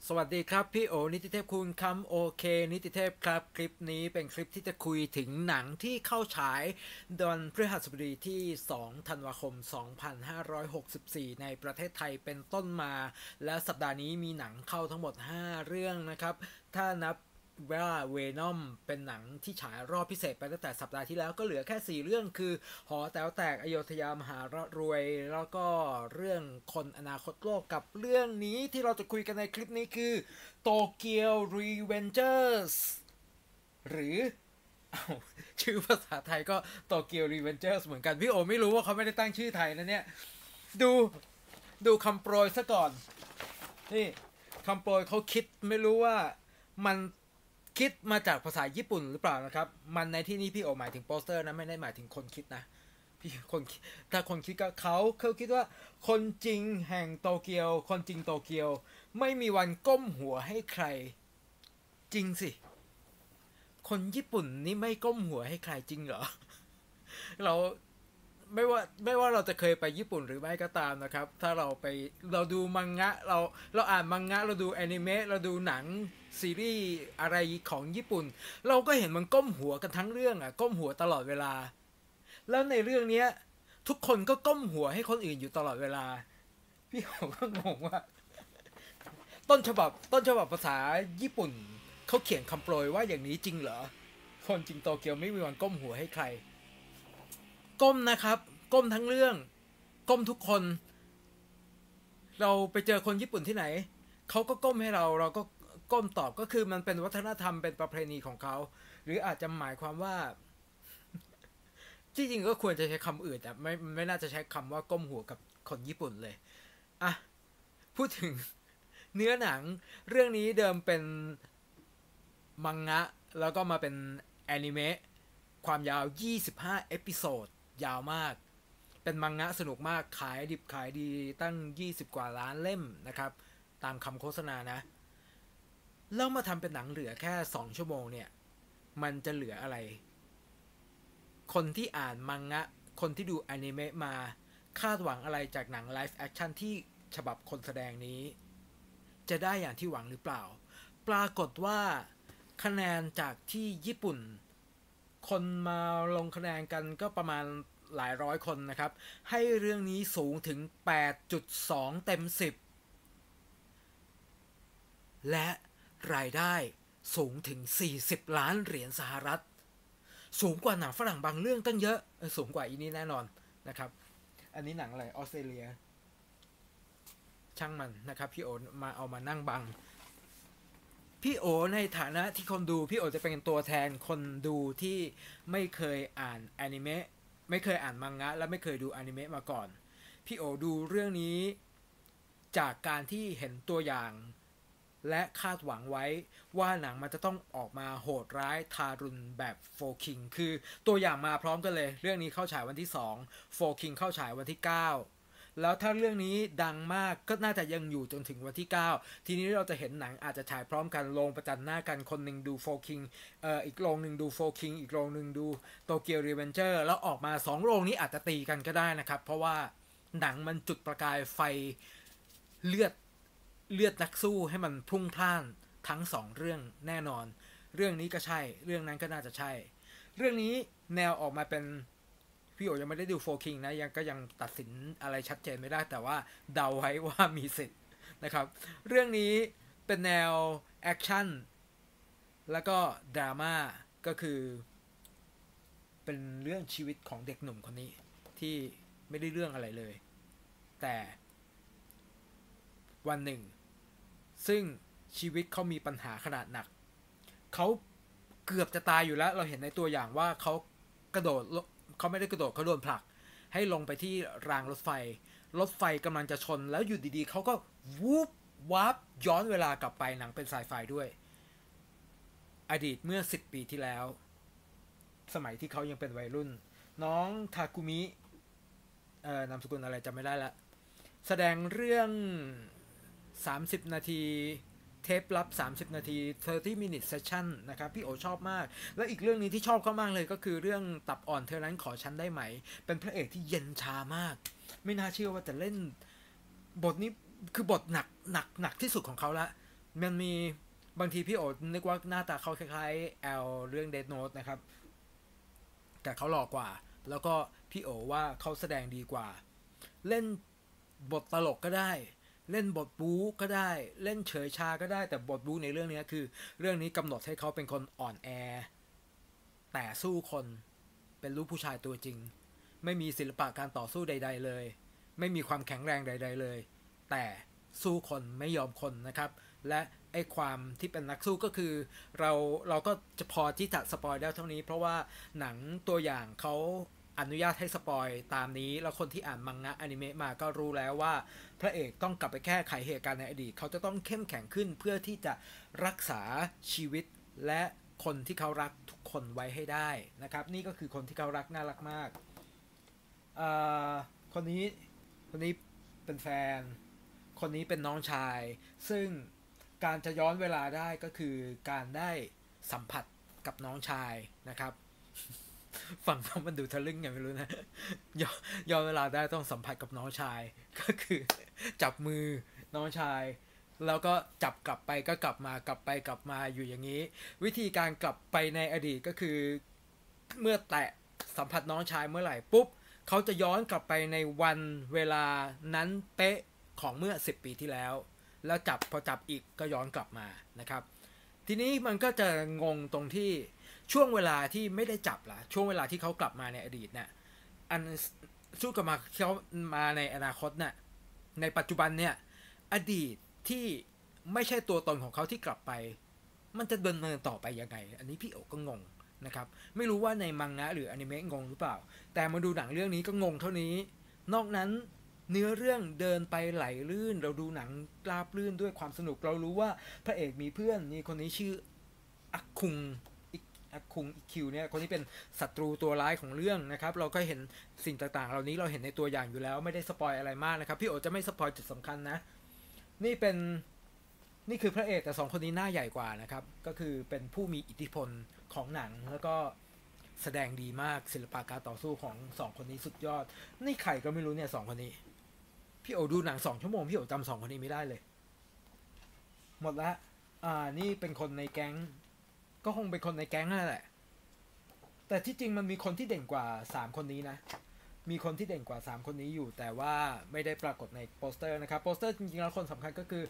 สวัสดีครับพี่โอนิติเทพคุณคำโอเคนิติเทพครับคลิปนี้เป็นคลิปที่จะคุยถึงหนังที่เข้าฉายวันพฤหัสบดีที่2ธันวาคม2564ในประเทศไทยเป็นต้นมาและสัปดาห์นี้มีหนังเข้าทั้งหมด5เรื่องนะครับถ้านับว่าเวนอมเป็นหนังที่ฉายรอบพิเศษไปตั้งแต่สัปดาห์ที่แล้วก็เหลือแค่4เรื่องคือหอแต๋วแตกอโยธยามหารวยแล้วก็เรื่องคนอนาคตโลกกับเรื่องนี้ที่เราจะคุยกันในคลิปนี้คือโตเกียวรีเวนเจอร์สหรือชื่อภาษาไทยก็โตเกียวรีเวนเจอร์สเหมือนกันพี่โอไม่รู้ว่าเขาไม่ได้ตั้งชื่อไทยนะเนี่ยดูดูคำโปรยซะก่อนนี่คำโปรยเขาคิดไม่รู้ว่ามันคิดมาจากภาษาญี่ปุ่นหรือเปล่านะครับมันในที่นี้พี่โอหมายถึงโปสเตอร์นะไม่ได้หมายถึงคนคิดนะพี่คนถ้าคนคิดก็เขาคิดว่าคนจริงแห่งโตเกียวคนจริงโตเกียวไม่มีวันก้มหัวให้ใครจริงสิคนญี่ปุ่นนี่ไม่ก้มหัวให้ใครจริงเหรอเราไม่ว่าเราจะเคยไปญี่ปุ่นหรือไม่ก็ตามนะครับถ้าเราดูมังงะเราอ่านมังงะเราดูแอนิเมะเราดูหนังซีรีส์อะไรของญี่ปุ่นเราก็เห็นมันก้มหัวกันทั้งเรื่องอ่ะก้มหัวตลอดเวลาแล้วในเรื่องเนี้ยทุกคนก็ก้มหัวให้คนอื่นอยู่ตลอดเวลาพี่ผมก็งงว่าต้นฉบับภาษาญี่ปุ่นเขาเขียนคำโปรยว่าอย่างนี้จริงเหรอคนจริงโตเกียวไม่มีวันก้มหัวให้ใครก้มนะครับก้มทั้งเรื่องก้มทุกคนเราไปเจอคนญี่ปุ่นที่ไหนเขาก็ก้มให้เราก็ก้มตอบก็คือมันเป็นวัฒนธรรมเป็นประเพณีของเขาหรืออาจจะหมายความว่าที่จริงก็ควรจะใช้คำอื่นแต่ไม่น่าจะใช้คำว่าก้มหัวกับคนญี่ปุ่นเลยอ่ะพูดถึงเนื้อหนังเรื่องนี้เดิมเป็นมังงะแล้วก็มาเป็นแอนิเมะความยาว25เอพิโซดยาวมากเป็นมังงะสนุกมากขายดิบขายดีตั้ง20กว่าล้านเล่มนะครับตามคำโฆษณานะแล้วมาทำเป็นหนังเหลือแค่2ชั่วโมงเนี่ยมันจะเหลืออะไรคนที่อ่านมังงะคนที่ดูอนิเมะมาคาดหวังอะไรจากหนังไลฟ์แอคชั่นที่ฉบับคนแสดงนี้จะได้อย่างที่หวังหรือเปล่าปรากฏว่าคะแนนจากที่ญี่ปุ่นคนมาลงคะแนนกันก็ประมาณหลายร้อยคนนะครับให้เรื่องนี้สูงถึง 8.2 เต็ม 10และรายได้สูงถึง40ล้านเหรียญสหรัฐสูงกว่าหนังฝรั่งบางเรื่องตั้งเยอะสูงกว่าอีนี้แน่นอนนะครับอันนี้หนังอะไรออสเตรเลียช่างมันนะครับพี่โอมาเอามานั่งบังพี่โอในฐานะที่คนดูพี่โอจะเป็นตัวแทนคนดูที่ไม่เคยอ่านอนิเมะไม่เคยอ่านมังงะและไม่เคยดูอนิเมะมาก่อนพี่โอดูเรื่องนี้จากการที่เห็นตัวอย่างและคาดหวังไว้ว่าหนังมันจะต้องออกมาโหดร้ายทารุณแบบโฟคิงคือตัวอย่างมาพร้อมกันเลยเรื่องนี้เข้าฉายวันที่2โฟคิงเข้าฉายวันที่9แล้วถ้าเรื่องนี้ดังมากก็น่าจะยังอยู่จนถึงวันที่9ทีนี้เราจะเห็นหนังอาจจะฉายพร้อมกันโรงประจันหน้ากันคนหนึ่งดูโฟคิงอีกโรงหนึ่งดูโฟคิงอีกโรงหนึ่งดูโตเกียวรีเวนเจอร์แล้วออกมา2โรงนี้อาจจะตีกันก็ได้นะครับเพราะว่าหนังมันจุดประกายไฟเลือดนักสู้ให้มันพุ่งพล่านทั้ง2เรื่องแน่นอนเรื่องนี้ก็ใช่เรื่องนั้นก็น่าจะใช่เรื่องนี้แนวออกมาเป็นพี่โอยังไม่ได้ดูโฟคิงนะยังตัดสินอะไรชัดเจนไม่ได้แต่ว่าเดาไว้ว่ามีสิทธิ์นะครับเรื่องนี้เป็นแนวแอคชั่นแล้วก็ดราม่าก็คือเป็นเรื่องชีวิตของเด็กหนุ่มคนนี้ที่ไม่ได้เรื่องอะไรเลยแต่วันหนึ่งซึ่งชีวิตเขามีปัญหาขนาดหนักเขาเกือบจะตายอยู่แล้วเราเห็นในตัวอย่างว่าเขากระโดดเขาไม่ได้กระโดดเขาโดนผลักให้ลงไปที่รางรถไฟกำลังจะชนแล้วอยู่ดีๆเขาก็วูบวับย้อนเวลากลับไปหนังเป็นไซไฟด้วยอดีตเมื่อ10ปีที่แล้วสมัยที่เขายังเป็นวัยรุ่นน้องทาคุมินามสกุลอะไรจำไม่ได้ละแสดงเรื่อง30นาทีเทปลับ30นาที30 minute session นะครับพี่โอชอบมากและอีกเรื่องนี้ที่ชอบเขามากเลยก็คือเรื่องตับอ่อนเธอนั้นขอฉันได้ไหมเป็นพระเอกที่เย็นชามากไม่น่าเชื่อว่าจะเล่นบทนี้คือบทหนักที่สุดของเขาละมันมีบางทีพี่โอนึกว่าหน้าตาเขาคล้ายๆแอลเรื่อง Death Note นะครับแต่เขาหล่อกว่าแล้วก็พี่โอว่าเขาแสดงดีกว่าเล่นบทตลกก็ได้เล่นบทบู๊ก็ได้เล่นเฉยชาก็ได้แต่บทบู๊ในเรื่องนี้คือเรื่องนี้กำหนดให้เขาเป็นคนอ่อนแอแต่สู้คนเป็นลูกผู้ชายตัวจริงไม่มีศิลปะการต่อสู้ใดๆเลยไม่มีความแข็งแรงใดๆเลยแต่สู้คนไม่ยอมคนนะครับและไอ้ความที่เป็นนักสู้ก็คือเราก็จะพอที่จะสปอยได้เท่านี้เพราะว่าหนังตัวอย่างเขาอนุญาตให้สปอยตามนี้แล้วคนที่อ่านมังงะอนิเมะมาก็รู้แล้วว่าพระเอกต้องกลับไปแก้ไขเหตุการณ์ในอดีตเขาจะต้องเข้มแข็งขึ้นเพื่อที่จะรักษาชีวิตและคนที่เขารักทุกคนไว้ให้ได้นะครับนี่ก็คือคนที่เขารักน่ารักมากคนนี้เป็นแฟนคนนี้เป็นน้องชายซึ่งการจะย้อนเวลาได้ก็คือการได้สัมผัสกับน้องชายนะครับฟังแล้วมันดูทะลึ่งไงไม่รู้นะย้อนเวลาได้ต้องสัมผัสกับน้องชายก็คือจับมือน้องชายแล้วก็จับกลับไปก็กลับมากลับไปกลับมาอยู่อย่างนี้วิธีการกลับไปในอดีตก็คือเมื่อแตะสัมผัสน้องชายเมื่อไหร่ปุ๊บเขาจะย้อนกลับไปในวันเวลานั้นเป๊ะของเมื่อ10 ปีที่แล้วแล้วพอจับอีกก็ย้อนกลับมานะครับทีนี้มันก็จะงงตรงที่ช่วงเวลาที่ไม่ได้จับล่ะช่วงเวลาที่เขากลับมาในอดีตเนี่ยอันสู้กับมาเขามาในอนาคตเนี่ยในปัจจุบันเนี่ยอดีตที่ไม่ใช่ตัวตนของเขาที่กลับไปมันจะดำเนินต่อไปยังไงอันนี้พี่โอก็งงนะครับไม่รู้ว่าในมังงะหรืออนิเมะงงหรือเปล่าแต่มาดูหนังเรื่องนี้ก็งงเท่านี้นอกนั้นเนื้อเรื่องเดินไปไหลลื่นเราดูหนังราบลื่นด้วยความสนุกเรารู้ว่าพระเอกมีเพื่อนนี่คนนี้ชื่ออักคุงอักคุงอิคิวเนี่ยคนนี้เป็นศัตรูตัวร้ายของเรื่องนะครับเราก็เห็นสิ่งต่างๆเหล่านี้เราเห็นในตัวอย่างอยู่แล้วไม่ได้สปอยอะไรมากนะครับพี่โอจะไม่สปอยจุดสำคัญนะนี่คือพระเอกแต่สองคนนี้หน้าใหญ่กว่านะครับก็คือเป็นผู้มีอิทธิพลของหนังแล้วก็แสดงดีมากศิลปะการต่อสู้ของสองคนนี้สุดยอดนี่ใครก็ไม่รู้เนี่ยสองคนนี้พี่โอดูหนัง2 ชั่วโมงพี่โอจำสองคนนี้ไม่ได้เลยหมดละนี่เป็นคนในแก๊งก็คงเป็นคนในแก๊งนั่นแหละแต่ที่จริงมันมีคนที่เด่นกว่า3 คนนี้นะมีคนที่เด่นกว่า3 คนนี้อยู่แต่ว่าไม่ได้ปรากฏในโปสเตอร์นะครับโปสเตอร์จริงๆแล้วคนสำคัญก็คือ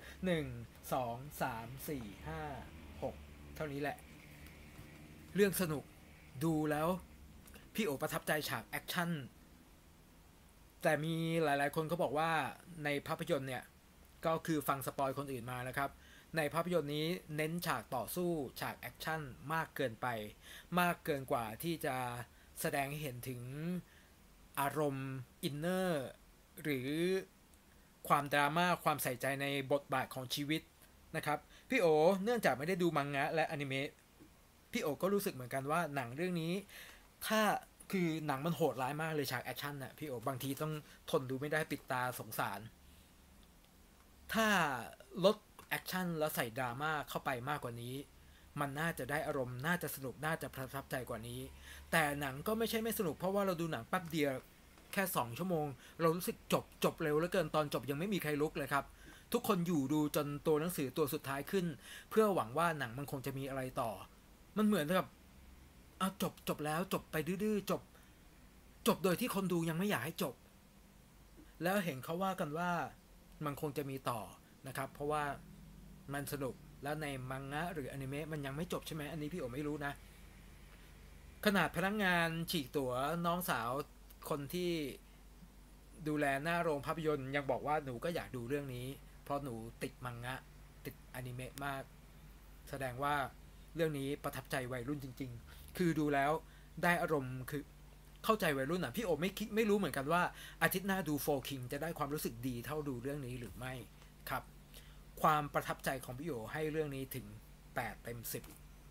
1 2 3 4 5 6เท่านี้แหละเรื่องสนุกดูแล้วพี่โอประทับใจฉากแอคชั่นแต่มีหลายๆคนเขาบอกว่าในภาพยนตร์เนี่ยก็คือฟังสปอยคนอื่นมานะครับในภาพยนตร์นี้เน้นฉากต่อสู้ฉากแอคชั่นมากเกินไปมากเกินกว่าที่จะแสดงให้เห็นถึงอารมณ์อินเนอร์หรือความดราม่าความใส่ใจในบทบาทของชีวิตนะครับพี่โอเนื่องจากไม่ได้ดูมังงะและอนิเมะพี่โอก็รู้สึกเหมือนกันว่าหนังเรื่องนี้ถ้าคือหนังมันโหดร้ายมากเลยฉากแอคชั่นน่ะพี่โอบางทีต้องทนดูไม่ได้ปิดตาสงสารถ้าลดแอคชั่นแล้วใส่ดราม่าเข้าไปมากกว่านี้มันน่าจะได้อารมณ์น่าจะสนุกน่าจะประทับใจกว่านี้แต่หนังก็ไม่ใช่ไม่สนุกเพราะว่าเราดูหนังแป๊บเดียวแค่2 ชั่วโมงเรารู้สึกจบเร็วเหลือเกินตอนจบยังไม่มีใครลุกเลยครับทุกคนอยู่ดูจนตัวหนังสือตัวสุดท้ายขึ้นเพื่อหวังว่าหนังมันคงจะมีอะไรต่อมันเหมือนกับจบแล้วจบไปดื้อๆจบโดยที่คนดูยังไม่อยากให้จบแล้วเห็นเขาว่ากันว่ามันคงจะมีต่อนะครับเพราะว่ามันสนุกแล้วในมังงะหรืออนิเมะมันยังไม่จบใช่ไหมอันนี้พี่โอไม่รู้นะขนาดพนักงานฉีกตั๋วน้องสาวคนที่ดูแลหน้าโรงภาพยนตร์ยังบอกว่าหนูก็อยากดูเรื่องนี้เพราะหนูติดมังงะติดอนิเมะมากแสดงว่าเรื่องนี้ประทับใจวัยรุ่นจริงๆคือดูแล้วได้อารมณ์คือเข้าใจวัยรุ่นอ่ะพี่โอไม่รู้เหมือนกันว่าอาทิตย์หน้าดูโฟร์คิงจะได้ความรู้สึกดีเท่าดูเรื่องนี้หรือไม่ครับความประทับใจของพี่โอให้เรื่องนี้ถึง8 เต็ม 10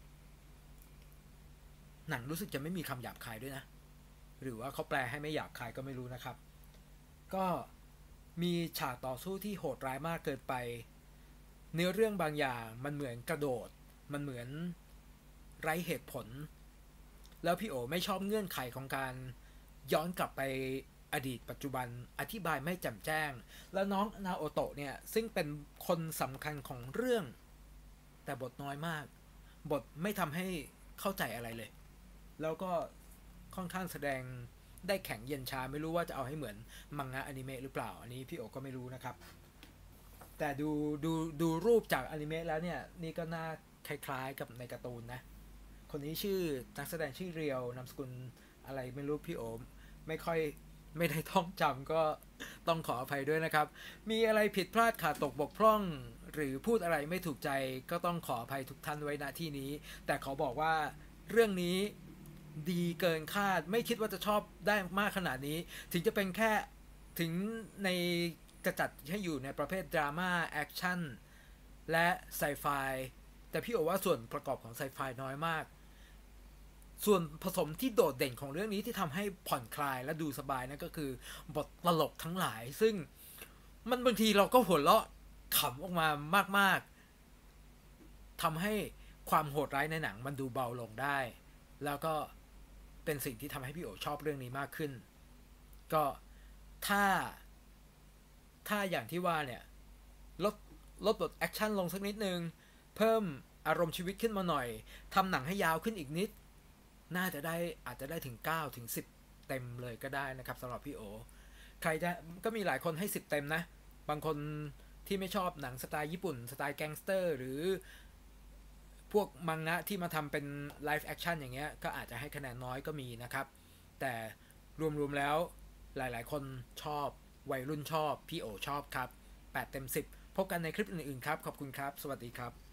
หนังรู้สึกจะไม่มีคำหยาบคายด้วยนะหรือว่าเขาแปลให้ไม่หยาบคายก็ไม่รู้นะครับก็มีฉากต่อสู้ที่โหดร้ายมากเกินไปเนื้อเรื่องบางอย่างมันเหมือนกระโดดมันเหมือนไร้เหตุผลแล้วพี่โอไม่ชอบเงื่อนไขของการย้อนกลับไปอดีตปัจจุบันอธิบายไม่แจ่มแจ้งแล้วน้องนาโอโตะเนี่ยซึ่งเป็นคนสำคัญของเรื่องแต่บทน้อยมากบทไม่ทำให้เข้าใจอะไรเลยแล้วก็ค่อนข้างแสดงได้แข็งเย็นชาไม่รู้ว่าจะเอาให้เหมือนมังงะอนิเมะหรือเปล่าอันนี้พี่โอก็ไม่รู้นะครับแต่ดูรูปจากอนิเมะแล้วเนี่ยนี่ก็น่าคล้ายๆกับในการ์ตูนนะคนนี้ชื่อนักแสดงชื่อเรียวนามสกุลอะไรไม่รู้พี่โอไม่ได้ท่องจำก็ต้องขออภัยด้วยนะครับมีอะไรผิดพลาดขาดตกบกพร่องหรือพูดอะไรไม่ถูกใจก็ต้องขออภัยทุกท่านไว้ณที่นี้แต่ขอบอกว่าเรื่องนี้ดีเกินคาดไม่คิดว่าจะชอบได้มากขนาดนี้ถึงจะเป็นแค่ถึงในจะจัดให้อยู่ในประเภทดราม่าแอคชั่นและไซไฟแต่พี่โอว่าส่วนประกอบของไซไฟน้อยมากส่วนผสมที่โดดเด่นของเรื่องนี้ที่ทำให้ผ่อนคลายและดูสบายนั่นก็คือบทตลกทั้งหลายซึ่งมันบางทีเราก็หัวเราะขำออกมามากๆทำให้ความโหดร้ายในหนังมันดูเบาลงได้แล้วก็เป็นสิ่งที่ทำให้พี่โอชอบเรื่องนี้มากขึ้นก็ถ้าอย่างที่ว่าเนี่ยลดบทแอคชั่นลงสักนิดนึงเพิ่มอารมณ์ชีวิตขึ้นมาหน่อยทำหนังให้ยาวขึ้นอีกนิดน่าจะได้อาจจะได้ถึง9ถึง10เต็มเลยก็ได้นะครับสำหรับพี่โอใครจะก็มีหลายคนให้10เต็มนะบางคนที่ไม่ชอบหนังสไตล์ญี่ปุ่นสไตล์แก๊งสเตอร์หรือพวกมังงะที่มาทำเป็นไลฟ์แอคชั่นอย่างเงี้ยก็อาจจะให้คะแนนน้อยก็มีนะครับแต่รวมๆแล้วหลายๆคนชอบวัยรุ่นชอบพี่โอชอบครับ8 เต็ม 10พบกันในคลิปอื่นๆครับขอบคุณครับสวัสดีครับ